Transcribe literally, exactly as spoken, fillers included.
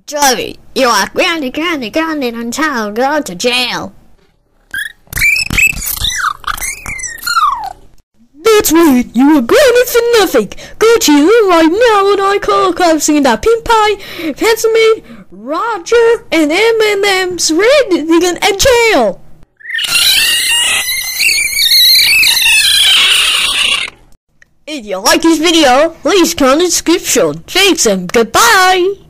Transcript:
Joey, you are grounded, grounded, grounded until go to jail. That's right, you are grounded for nothing. Go to you right now and I call cops in that pink pie, Pencilman, Roger, and M and M's red in jail. If you like this video, please comment in the description. Thanks and goodbye.